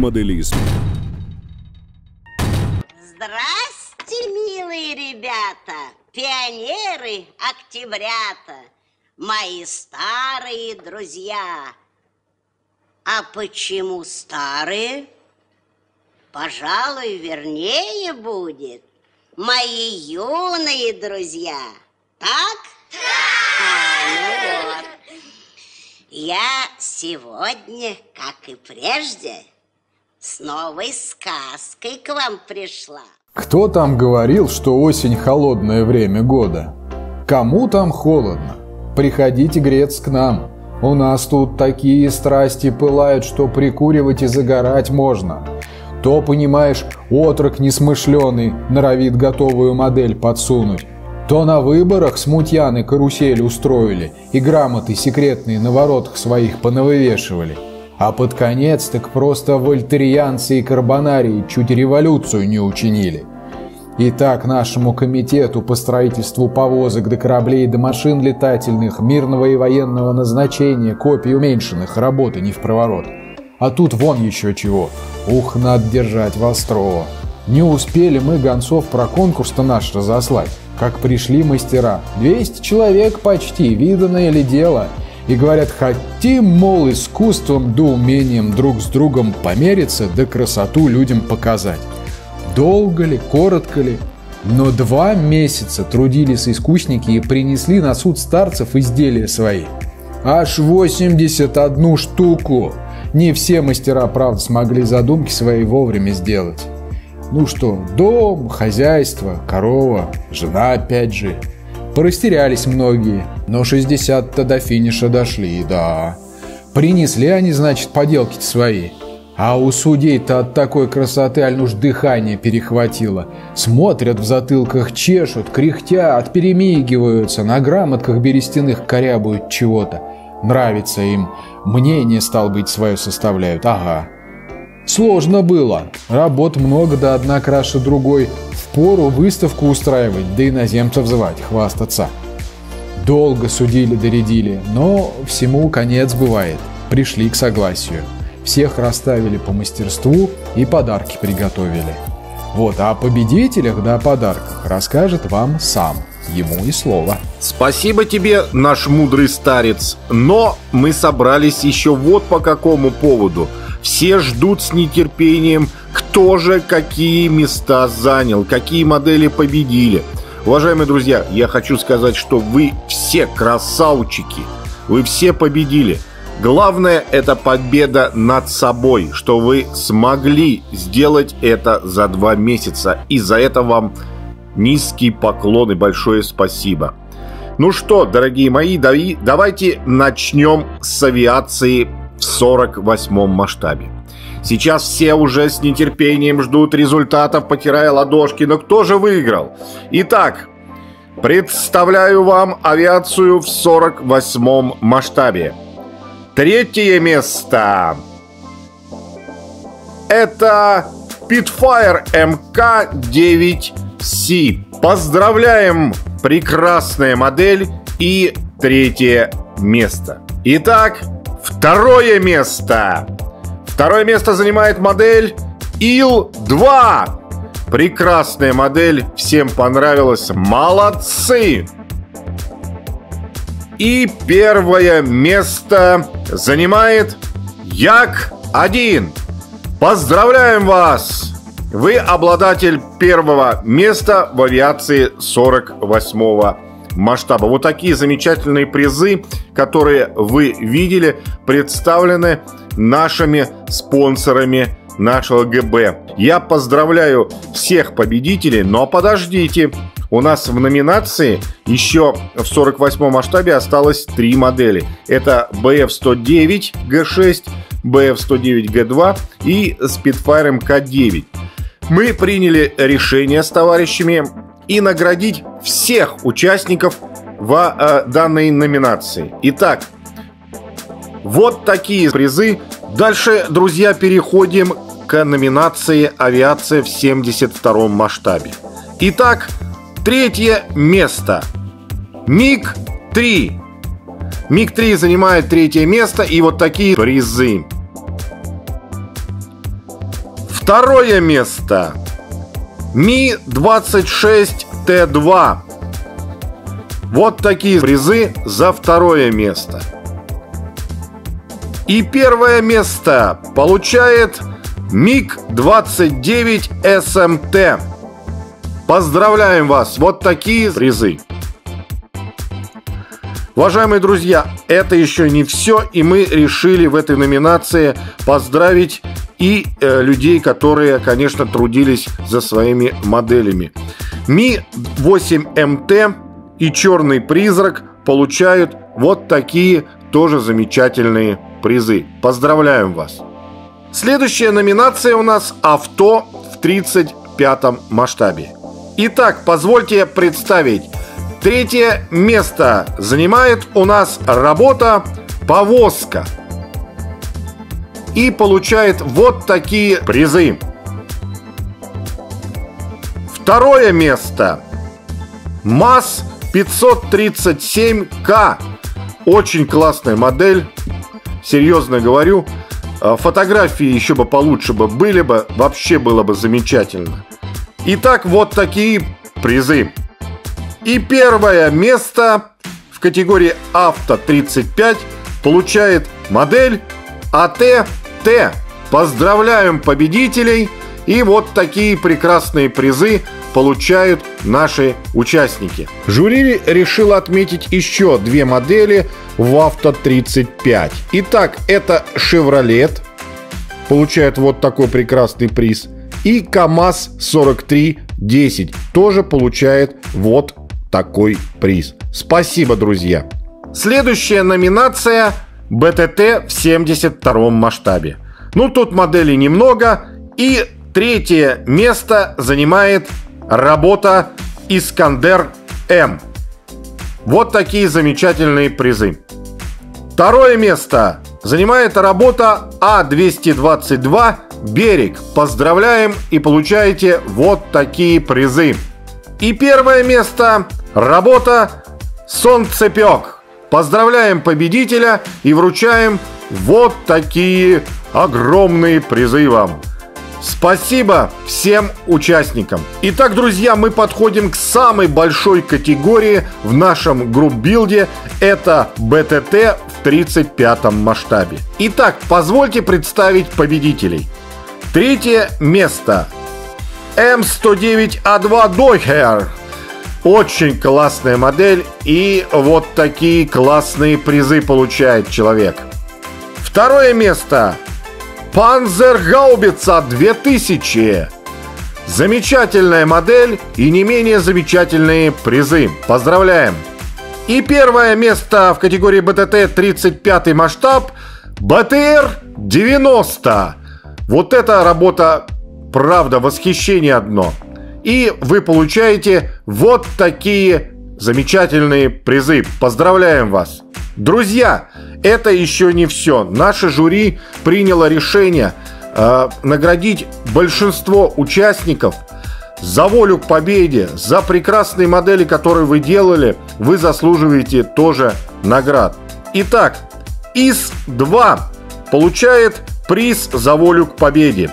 автомоделизм. Здрасте, милые ребята, пионеры, октябрята, мои старые друзья. А почему старые? Пожалуй, вернее будет. Мои юные друзья. Так? Ну вот. Я сегодня, как и прежде, с новой сказкой к вам пришла. Кто там говорил, что осень холодное время года? Кому там холодно? Приходите греться к нам. У нас тут такие страсти пылают, что прикуривать и загорать можно. То, понимаешь, отрок несмышленый норовит готовую модель подсунуть. То на выборах смутьяны карусель устроили и грамоты секретные на воротах своих понавывешивали. А под конец так просто вольтерианцы и карбонарии чуть революцию не учинили. И так нашему комитету по строительству повозок до кораблей до машин летательных мирного и военного назначения копий уменьшенных работы не впроворот. А тут вон еще чего. Ух, надо держать востро. Не успели мы гонцов про конкурс-то наш разослать, как пришли мастера. 200 человек почти, виданное ли дело. И говорят, хотим, мол, искусством да умением друг с другом помериться, да красоту людям показать. Долго ли, коротко ли, но 2 месяца трудились искусники и принесли на суд старцев изделия свои. Аж 81 штуку. Не все мастера, правда, смогли задумки свои вовремя сделать. Ну что, дом, хозяйство, корова, жена опять же. Порастерялись многие, но 60-то до финиша дошли, да. Принесли они, значит, поделки-то свои. А у судей-то от такой красоты аль уж дыхание перехватило. Смотрят в затылках, чешут, кряхтят, перемигиваются, на грамотках берестяных корябают чего-то. Нравится им. Мнение, стал быть, свое составляют. Ага. Сложно было. Работ много, да одна краше другой. Впору выставку устраивать, да иноземцев звать, хвастаться. Долго судили-доредили, но всему конец бывает. Пришли к согласию. Всех расставили по мастерству и подарки приготовили. Вот, а о победителях да о подарках расскажет вам сам. Ему и слово. Спасибо тебе, наш мудрый старец. Но мы собрались еще вот по какому поводу. Все ждут с нетерпением, кто же какие места занял, какие модели победили. Уважаемые друзья, я хочу сказать, что вы все красавчики. Вы все победили. Главное, это победа над собой, что вы смогли сделать это за 2 месяца. И за это вам низкий поклон и большое спасибо. Ну что, дорогие мои, давайте начнем с авиации в 48-м масштабе. Сейчас все уже с нетерпением ждут результатов, потирая ладошки. Но кто же выиграл? Итак, представляю вам авиацию в 48-м масштабе. 3-е место. Это Spitfire Mk9C. Поздравляем! Прекрасная модель и 3-е место. Итак, 2-е место. 2-е место занимает модель Ил-2. Прекрасная модель, всем понравилась, молодцы! И 1-е место занимает Як-1. Поздравляем вас! Вы обладатель 1-го места в авиации 48-го масштаба. Вот такие замечательные призы, которые вы видели, представлены нашими спонсорами нашего ГБ. Я поздравляю всех победителей, но подождите. У нас в номинации еще в 48-м масштабе осталось 3 модели. Это BF-109G6, BF-109G2 и Spitfire Mk9. Мы приняли решение с товарищами и наградить всех участников в данной номинации. Итак, вот такие призы. Дальше, друзья, переходим к номинации «Авиация в 72-м масштабе». Итак, 3-е место. МиГ-3. МиГ-3 занимает 3-е место, и вот такие призы. Второе место. Ми-26Т2. Вот такие призы за второе место. И первое место получает МиГ-29 СМТ. Поздравляем вас! Вот такие призы. Уважаемые друзья, это еще не все, и мы решили в этой номинации поздравить и людей, которые, конечно, трудились за своими моделями. Ми-8МТ и Черный призрак получают вот такие тоже замечательные призы. Поздравляем вас! Следующая номинация у нас «Авто в 35-м масштабе». Итак, позвольте представить. Третье место занимает у нас работа «Повозка». И получает вот такие призы. Второе место. МАЗ-537К. Очень классная модель. Серьезно говорю. Фотографии еще бы получше бы были бы. Вообще было бы замечательно. Итак, вот такие призы. И первое место в категории «Авто 35» получает модель АТ-Т. Поздравляем победителей! И вот такие прекрасные призы получают наши участники. Жюри решило отметить еще две модели в Авто 35. Итак, это Chevrolet, получает вот такой прекрасный приз. И КамАЗ-4310 тоже получает вот такой приз. Спасибо, друзья. Следующая номинация БТТ в 72-м масштабе. Ну, тут моделей немного. И третье место занимает работа Искандер-М. Вот такие замечательные призы. Второе место занимает работа А222 «Берег». Поздравляем и получаете вот такие призы. И первое место работа «Солнцепек». Поздравляем победителя и вручаем вот такие огромные призы вам. Спасибо всем участникам. Итак, друзья, мы подходим к самой большой категории в нашем групп-билде. Это БТТ в 35-м масштабе. Итак, позвольте представить победителей. Третье место. М109А2 Дойхер. Очень классная модель. И вот такие классные призы получает человек. Второе место. Панзергаубица 2000. Замечательная модель и не менее замечательные призы. Поздравляем. И первое место в категории БТТ 35 масштаб БТР-90. Вот эта работа, правда, восхищение одно. И вы получаете вот такие замечательные призы. Поздравляем вас. Друзья, это еще не все. Наше жюри приняло решение наградить большинство участников за волю к победе, за прекрасные модели, которые вы делали. Вы заслуживаете тоже наград. Итак, ИС-2 получает приз за волю к победе.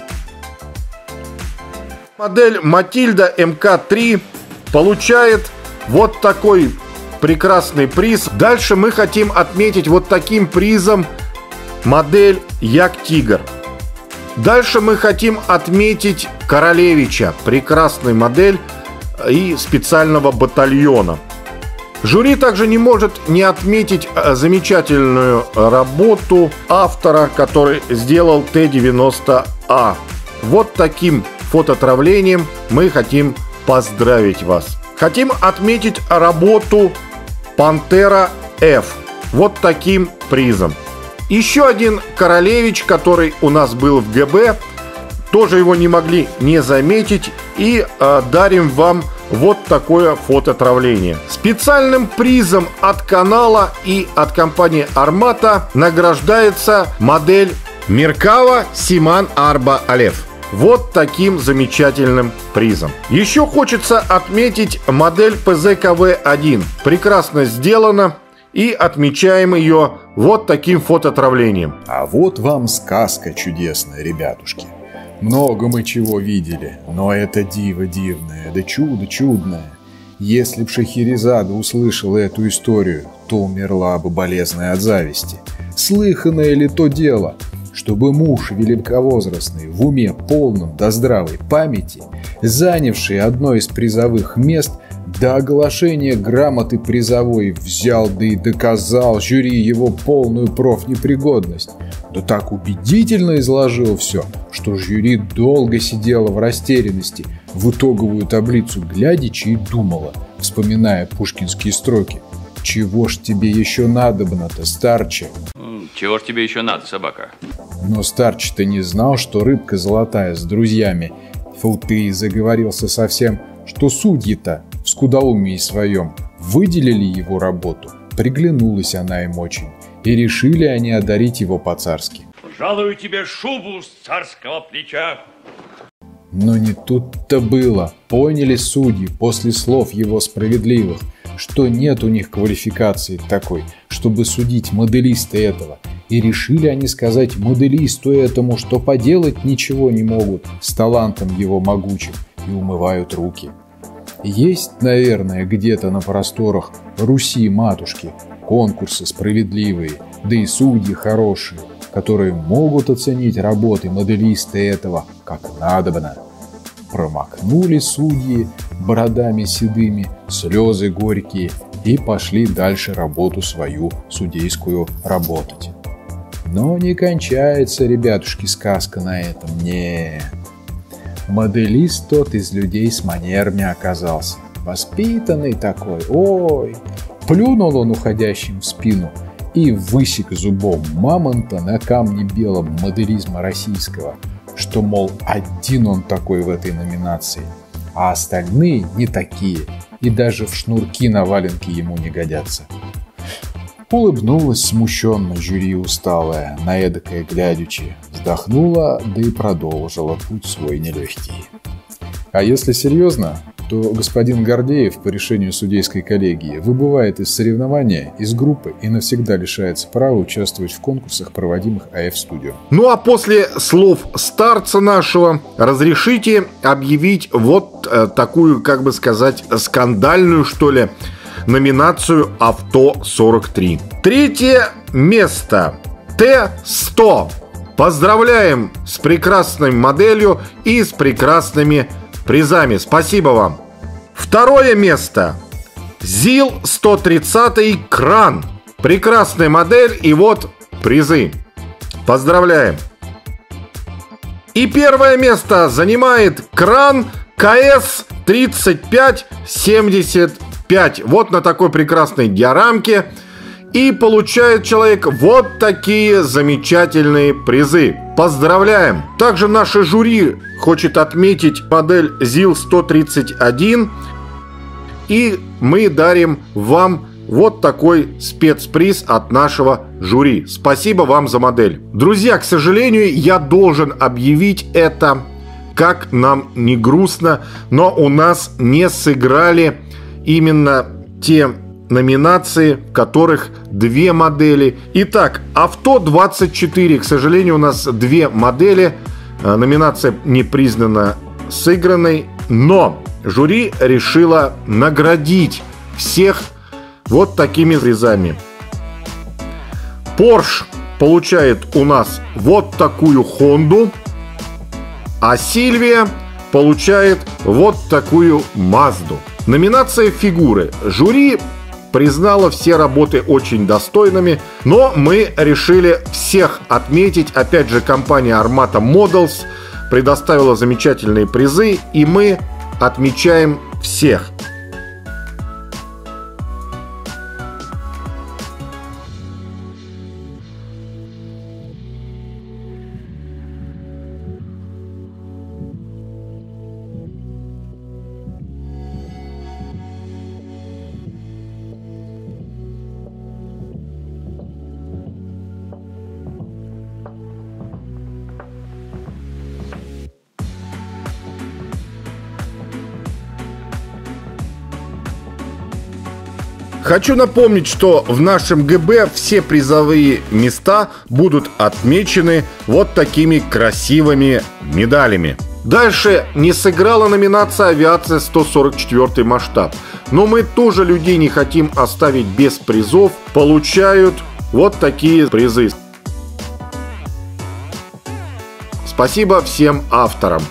Модель Матильда МК-3 получает вот такой прекрасный приз. Дальше мы хотим отметить вот таким призом модель Як-Тигр. Дальше мы хотим отметить Королевича. Прекрасная модель и специального батальона. Жюри также не может не отметить замечательную работу автора, который сделал Т-90А. Вот таким фототравлением мы хотим поздравить вас. Хотим отметить работу Пантера F. Вот таким призом. Еще один Королевич, который у нас был в ГБ. Тоже его не могли не заметить. И дарим вам вот такое фототравление. Специальным призом от канала и от компании Армата награждается модель Меркава Симан Арба Алев. Вот таким замечательным призом. Еще хочется отметить модель ПЗКВ-1. Прекрасно сделана. И отмечаем ее вот таким фототравлением. А вот вам сказка чудесная, ребятушки. Много мы чего видели, но это диво дивное, да чудо чудное. Если б Шахерезада услышала эту историю, то умерла бы болезная от зависти. Слыханное ли то дело, чтобы муж великовозрастный, в уме полном до здравой памяти, занявший одно из призовых мест, до оглашения грамоты призовой взял, да и доказал жюри его полную профнепригодность. Да так убедительно изложил все, что жюри долго сидело в растерянности, в итоговую таблицу глядячи и думала, вспоминая пушкинские строки. «Чего ж тебе еще надобно-то, старче?» Чего ж тебе еще надо, собака? Но старче-то не знал, что рыбка золотая с друзьями. Фу ты, заговорился совсем, что судьи-то в скудоумии своем выделили его работу. Приглянулась она им очень, и решили они одарить его по-царски. Жалую тебе шубу с царского плеча. Но не тут-то было. Поняли судьи после слов его справедливых, что нет у них квалификации такой, чтобы судить моделиста этого. И решили они сказать моделисту этому, что поделать ничего не могут с талантом его могучим, и умывают руки. Есть, наверное, где-то на просторах Руси-матушки конкурсы справедливые, да и судьи хорошие, которые могут оценить работы моделиста этого как надобно. Промокнули судьи бородами седыми, слезы горькие, и пошли дальше работу свою судейскую работать. Но не кончается, ребятушки, сказка на этом, не. Моделист тот из людей с манерами оказался, воспитанный такой, ой. Плюнул он уходящим в спину и высек зубом мамонта на камне белом моделизма российского, что, мол, один он такой в этой номинации, а остальные не такие, и даже в шнурки на валенки ему не годятся. Улыбнулась смущенно жюри усталая, на эдакое глядячи, вздохнула, да и продолжила путь свой нелегкий. А если серьезно, то господин Гордеев по решению судейской коллегии выбывает из соревнования, из группы и навсегда лишается права участвовать в конкурсах, проводимых АФ-студио. Ну а после слов старца нашего разрешите объявить вот такую, как бы сказать, скандальную, что ли, номинацию «Авто-43». Третье место. Т-100. Поздравляем с прекрасной моделью и с прекрасными призами. Спасибо вам. Второе место. ЗИЛ-130 кран. Прекрасная модель и вот призы. Поздравляем. И первое место занимает кран КС-3575. Вот на такой прекрасной диорамке. И получает человек вот такие замечательные призы. Поздравляем! Также наше жюри хочет отметить модель ЗИЛ-131. И мы дарим вам вот такой спецприз от нашего жюри. Спасибо вам за модель. Друзья, к сожалению, я должен объявить это, как нам не грустно, но у нас не сыграли именно те номинации, в которых две модели. Итак, Авто-24, к сожалению, у нас две модели. Номинация не признана сыгранной, но жюри решило наградить всех вот такими призами. Porsche получает у нас вот такую Хонду, а Сильвия получает вот такую Мазду. Номинация фигуры. Жюри признала все работы очень достойными, но мы решили всех отметить. Опять же, компания Armata Models предоставила замечательные призы, и мы отмечаем всех. Хочу напомнить, что в нашем ГБ все призовые места будут отмечены вот такими красивыми медалями. Дальше не сыграла номинация «Авиация 144 масштаб». Но мы тоже людей не хотим оставить без призов. Получают вот такие призы. Спасибо всем авторам.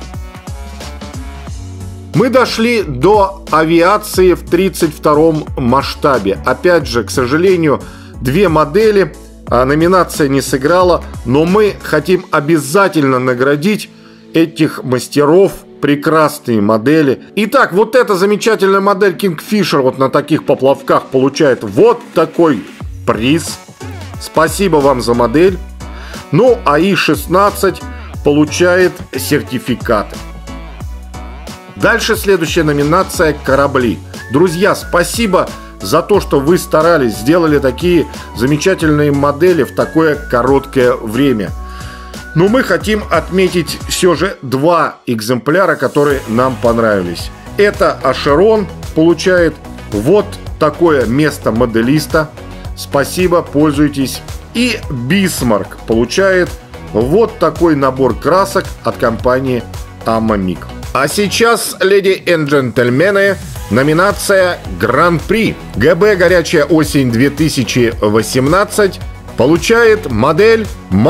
Мы дошли до авиации в 32-м масштабе. Опять же, к сожалению, 2 модели, а номинация не сыграла. Но мы хотим обязательно наградить этих мастеров. Прекрасные модели. Итак, вот эта замечательная модель Kingfisher вот на таких поплавках получает вот такой приз. Спасибо вам за модель. Ну, а И-16 получает сертификаты. Дальше следующая номинация – корабли. Друзья, спасибо за то, что вы старались, сделали такие замечательные модели в такое короткое время. Но мы хотим отметить все же 2 экземпляра, которые нам понравились. Это Ашерон получает вот такое место моделиста. Спасибо, пользуйтесь. И Бисмарк получает вот такой набор красок от компании Amamic. А сейчас, леди и джентльмены, номинация Гран-при. ГБ «Горячая осень 2018» получает модель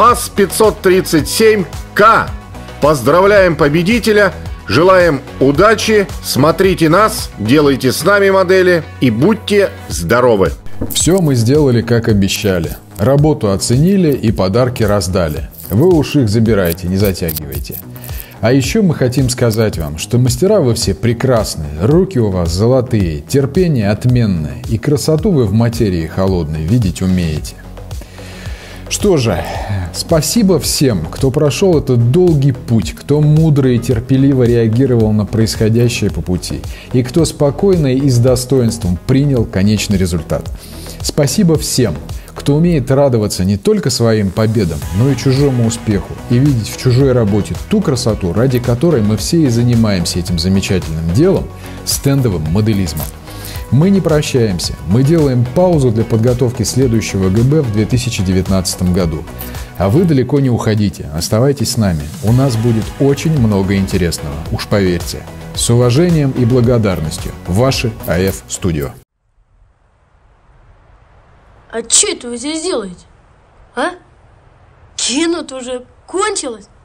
МАЗ-537К. Поздравляем победителя, желаем удачи, смотрите нас, делайте с нами модели и будьте здоровы. Все мы сделали, как обещали. Работу оценили и подарки раздали. Вы уж их забирайте, не затягивайте. А еще мы хотим сказать вам, что мастера вы все прекрасные, руки у вас золотые, терпение отменное, и красоту вы в материи холодной видеть умеете. Что же, спасибо всем, кто прошел этот долгий путь, кто мудро и терпеливо реагировал на происходящее по пути, и кто спокойно и с достоинством принял конечный результат. Спасибо всем, кто умеет радоваться не только своим победам, но и чужому успеху, и видеть в чужой работе ту красоту, ради которой мы все и занимаемся этим замечательным делом – стендовым моделизмом. Мы не прощаемся, мы делаем паузу для подготовки следующего ГБ в 2019 году. А вы далеко не уходите, оставайтесь с нами, у нас будет очень много интересного, уж поверьте. С уважением и благодарностью, ваши АФ Студио. А что это вы здесь делаете? А? Кино-то уже кончилось.